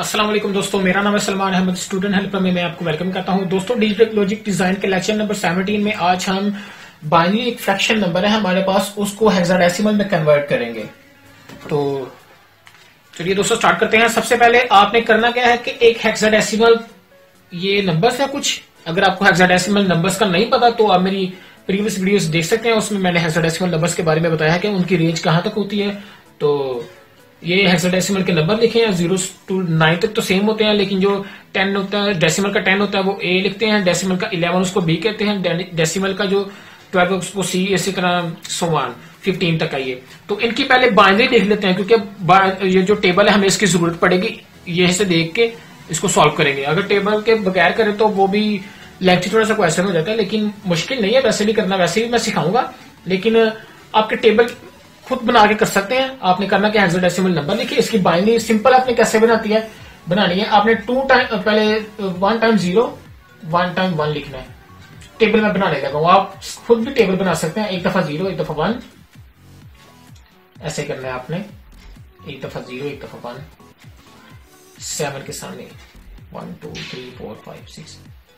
अस्सलाम वालेकुम दोस्तों, मेरा नाम है सलमान अहमद, स्टूडेंट हेल्पर में मैं आपको वेलकम करता हूं। दोस्तों, डिजिटल लॉजिक डिजाइन के लेक्चर नंबर 17 में आज हम बाइनरी एक फ्रैक्शन नंबर है हमारे पास, उसको हेक्साडेसिमल में कन्वर्ट करेंगे। तो चलिए दोस्तों स्टार्ट करते हैं। सबसे पहले आपने करना क्या है कि एक हेक्साडेसिमल ये नंबर्स है कुछ, अगर आपको हेक्साडेसिमल नंबर्स का नहीं पता तो आप मेरी प्रीवियस वीडियोस देख सकते हैं, उसमें मैंने हेक्साडेसिमल नंबर्स के बारे में बताया है कि उनकी रेंज कहां तक होती है। तो ये हेक्साडेसिमल के नंबर लिखे हैं 0 to 9 तक तो सेम होते हैं, लेकिन जो 10 होता है, डेसिमल का 10 होता है वो A लिखते हैं, डेसिमल का 11 उसको B कहते हैं, डेसिमल का जो 12 उसको C, इसी तरह सोवान 15 तक आइए। तो इनकी पहले बाइनरी देख लेते हैं, क्योंकि ये जो टेबल है हमें इसकी जरूरत पड़ेगी, ये से देख के इसको सॉल्व करेंगे। अगर टेबल के बगैर करें तो वो भी लेंथी थोड़ा सा क्वेश्चन हो जाता है, लेकिन मुश्किल नहीं है वैसे भी करना, वैसे भी मैं सिखाऊंगा, लेकिन आपके टेबल खुद बना के कर सकते हैं। आपने करना क्या, हेक्साडेसिमल नंबर लिखिए, इसकी बाइनरी सिंपल आपने कैसे बनानी है, आपने 2 टाइम पहले 1 टाइम 0 1 टाइम 1 लिखना है। टेबल में बनाने लगा हूं, आप खुद भी टेबल बना सकते हैं, एक दफा 0 एक दफा 1 ऐसे करना है आपने, एक दफा 0 एक दफा 1, 7 के सामने 1 2 3 4 5 6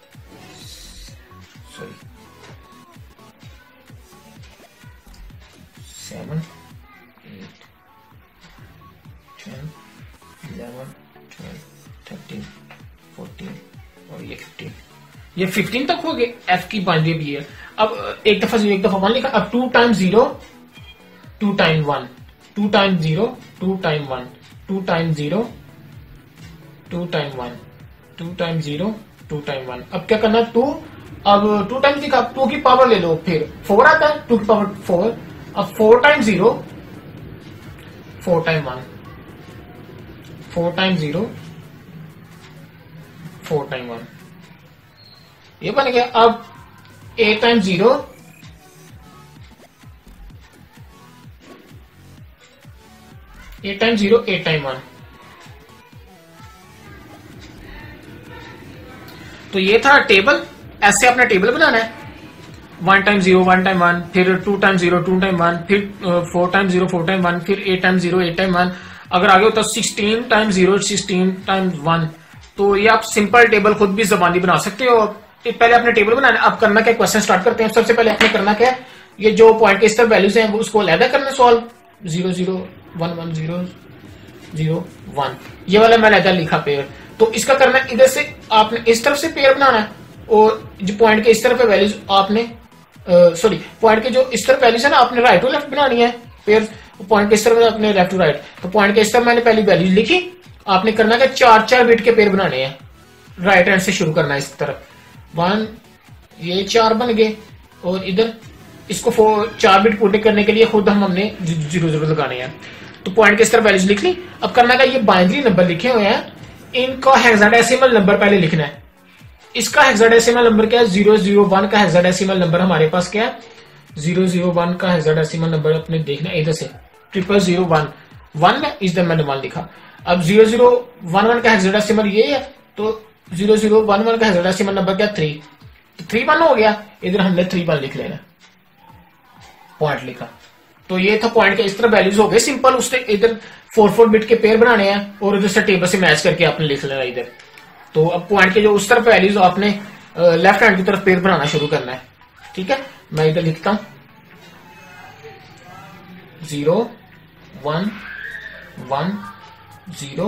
सॉरी 7 8 10 11 12 13 14 और ये 15, ये 15 तक हो गए। एफ की बाइनरी भी है। अब एक दफा 0 एक दफा 1 लिखा, अब 2 time 0 2 time 1 2 time 0 2 time 1 2 time 0 2 time 1 2 time 0 2 time 1। अब क्या करना, 2 अब 2 टाइम लिखा, 2 की पावर ले लो, फिर 4 आता है, 2 की पावर 4, अब 4 टाइम 0 4 टाइम 1 4 टाइम 0 4 टाइम 1, ये बन गया। अब 8 टाइम 0 8 टाइम 0 8 टाइम 1। तो ये था टेबल, ऐसे अपना टेबल बनाना है। 1 टाइम 0 1 टाइम 1, फिर 2 टाइम 0 2 टाइम 1, फिर 4 टाइम 0 4 टाइम 1, फिर 8 टाइम 0 8 टाइम 1। अगर आगे होता 16 टाइम 0 16 टाइम 1, तो ये आप सिंपल टेबल खुद भी जबानी बना सकते हो। पहले अपने टेबल बनाना है। अब करना क्या, क्वेश्चन स्टार्ट करते हैं। सबसे पहले आपने करना क्या है, ये जो पॉइंट के इस तरफ वैल्यूज हैं उसको अलहदा करना, सॉल्व 0 0 1 1 0 0 1, ये वाला मैं अलहदा लिखा पेयर। तो इसका करना है, इधर से आपने इस तरफ से पेयर बनाना है, और जो पॉइंट के इस तरफ वैल्यूज आपने सॉरी पॉइंट के जो इस तरफ वैल्यूज है ना, आपने राइट टू लेफ्ट बनानी है पेयर। पॉइंट के इस तरफ अपने लेफ्ट टू राइट, तो पॉइंट के इस तरफ मैंने पहली वैल्यूज लिखी। आपने करना है 4 बिट के पेयर बनाने हैं, राइट हैंड से शुरू करना है इस तरफ, 1 ये 4 बन गए, और इधर इसको 4 बिट पूरे करने के लिए खुद हमने 0 लगाने हैं। तो पॉइंट के इस तरफ वैल्यूज लिख ली। अब करना है, ये बाइनरी नंबर लिखे हुए हैं, इनका हेक्साडेसिमल नंबर पहले लिखना है। इसका हेक्साडेसिमल नंबर क्या है, 001 का हेक्साडेसिमल नंबर हमारे पास क्या है, 001 का हेक्साडेसिमल नंबर अपने देखना है इधर से, 0001 1 में, इस मैंने 1 लिखा। अब 0011 का हेक्साडेसिमल ये है, तो 0011 का हेक्साडेसिमल नंबर क्या, 3, तो 31 हो गया। इधर हमने 31 लिख लेना, पॉइंट लिखा। तो ये था पॉइंट के इस तरह वैल्यूज हो गए सिंपल। उससे इधर 4 बिट के पेयर बनाने हैं, और उधर से टेबल से मैच करके आपने लिख लेना इधर। तो अब पॉइंट के जो उस तरफ वैल्यूज आपने लेफ्ट हैंड की तरफ पेयर बनाना शुरू करना है। ठीक है, मैं इधर लिखता हूं 0 1 1 0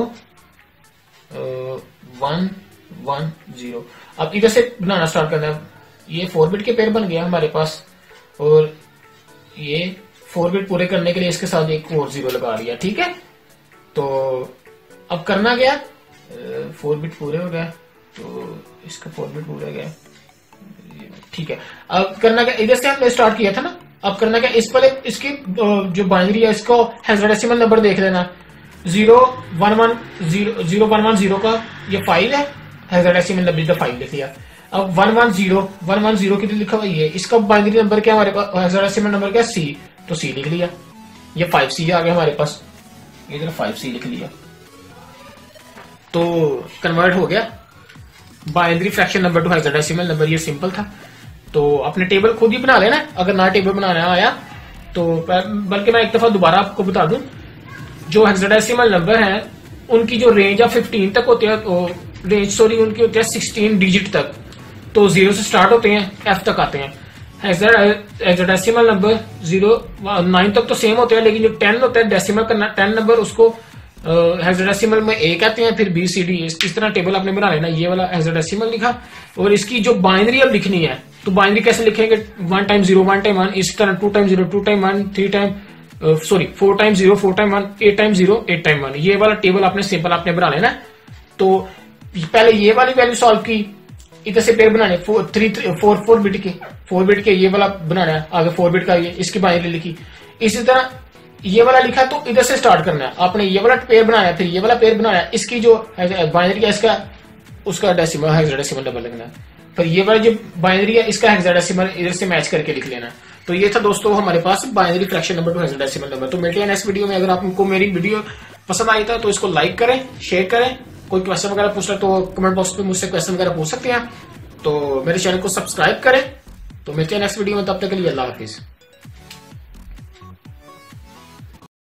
1 1 0। अब इधर से बनाना स्टार्ट करना है। ये 4 बिट के पेयर बन गया हमारे पास, और ये 4 बिट पूरे करने के लिए इसके साथ एक और 0 लगा दिया। ठीक है, तो अब करना क्या, 4 बिट पूरे हो गया, तो इसका 4 बिट पूरा गया। ठीक है, अब करना क्या, इधर से हमने स्टार्ट किया था ना, अब करना क्या, इस पर इसकी जो बाइनरी है इसको हेक्साडेसिमल नंबर देख लेना। 0 का ये 5 है, हेक्साडेसिमल नंबर 5 लिख लिया। अब 110 कितने लिखा हुआ, ये इसका बाइनरी नंबर क्या हमारे पास, हेक्साडेसिमल नंबर क्या, C, तो C लिख लिया। ये 5C आ गया हमारे पास, इधर 5C लिख लिया, तो कन्वर्ट हो गया binary fraction number to hexadecimal number. ये सिंपल था। तो अपने टेबल खुद ही बना लेना, अगर ना टेबल बनाना आया तो। बल्कि मैं एक दफा दोबारा आपको बता दूं, जो हेक्साडेसिमल नंबर है उनकी जो रेंज है 15 तक होती है, रेंज सॉरी उनकी होती है 16 डिजिट तक। तो 0 से स्टार्ट होते हैं, F तक आते हैं। हेक्साडेसिमल नंबर 9 तक तो सेम होते हैं, लेकिन जो 10 होता है डेसिमल का 10 नंबर, उसको हेक्साडेसिमल में A कहते हैं, फिर B C D। इस तरह टेबल आपने बना लेना। ये वाला हेक्साडेसिमल लिखा, और इसकी जो बाइनरी अब लिखनी है, तो बाइनरी कैसे लिखेंगे? 1 टाइम 0 1 टाइम 1, इस तरह 2 time 0 2 time 1, 4 time 0 4 time 1, 8 time 0 8 time 1। ये वाला टेबल आपने सिंपल आपने बना लेना है। तो पहले ये वाली वैल्यू सॉल्व की, इधर से पेयर बनाने 4 बिट के ये वाला बनाना है, आगे 4 बिट का ये इसकी बाइनरी लिखी। इसी तरह ये वाला लिखा, तो इधर से स्टार्ट करना है आपने। ये वाला पेयर बनाया है, फिर ये वाला पेयर बनाया है, इसकी जो बाइनरी है इसका उसका डेसिमल हेक्साडेसिमल डबल लिखना है। फिर ये वाला जो बाइनरी है इसका हेक्साडेसिमल इधर से मैच करके लिख लेना। तो ये था दोस्तों हमारे पास binary fraction number to hexadecimal number. तो मिलते हैं नेक्स्ट वीडियो में। अगर आपको मेरी वीडियो पसंद आई था तो इसको लाइक करें, शेयर करें। कोई क्वेश्चन वगैरह पूछना तो कमेंट बॉक्स पे मुझसे क्वेश्चन वगैरह पूछ सकते हैं। तो मेरे चैनल को सब्सक्राइब करें। तो मिलते हैं नेक्स्ट वीडियो में, तब तक के लिए अल्लाह हाफिज।